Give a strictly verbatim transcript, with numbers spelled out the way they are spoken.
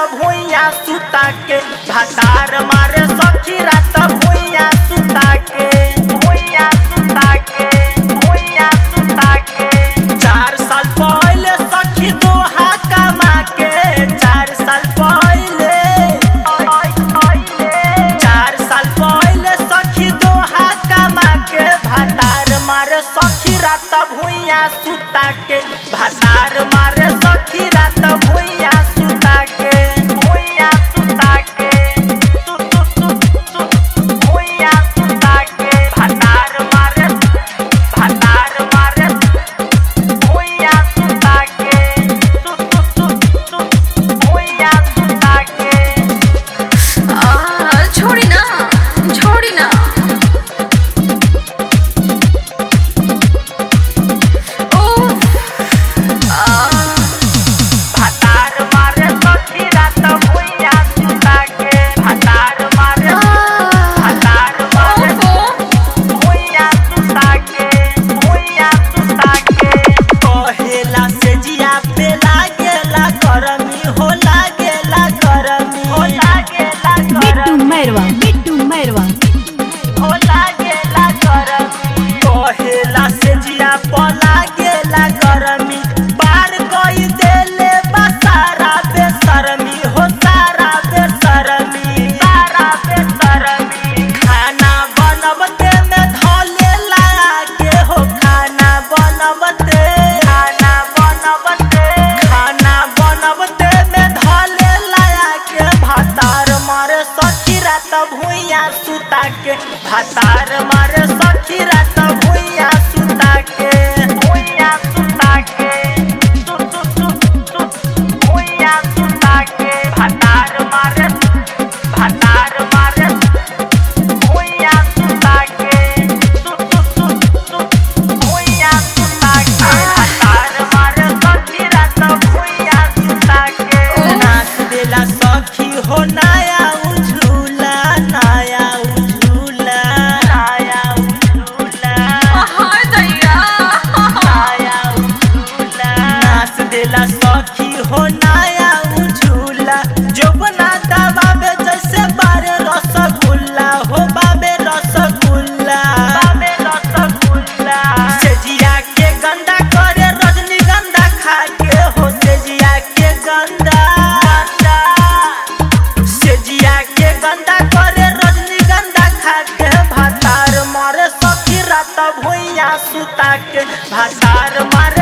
भुइया सुता के भातार मारे सखी रात भुइया सुता के भुइया सुता के भुइया सुता के। चार साल पहले सखी दोहा कमा के चार साल पहले चार साल पहले सखी दोहा कमा के भातार मारे सखी रात भुइया सुता के भातार मारे सखी रात भुइया सुता के भुइया सुता के भुइया सुता के भातार मारे भातार मारे भुइया सुता के भुइया सुता के। छोड़ी ना छोड़ी ना बिट्टू मैरवा हो लागेला गरमी कहेला से जिया पला गेला गरमी पार कई देले बा सारा बेशरमी हो सारा बेशरमी सारा बेशरमी। खाना बनवते में धले लागे हो खाना बनवते खाना बनवते खाना बनवते में धले लागे भातार मारे सखी रात भुइया सुता के भातार मारे सखी रात भुइया सुता के भुइया सुता के भुइया सुता के भातार मारे भातार मारे भुइया सुता के भुइया सुता के भातार मारे सखी रात भुइया सुता के। नाच देला सखी हो नया उझूला नया उझूला नया उझूला हाय दैया नया उझूला नाच देला सखी हो नया उझूला जोबना दबावे जैसे बारे रसगुल्ला हो बाबे रसगुल्ला बाबे रसगुल्ला। सेजिया के गंदा करे रजनीगंधा खा के हो सेजिया के गंदा सेजिया के गंदा करे रजनीगंधा खा के भातार मारे सखी रात भुइया सुता के भातार मारे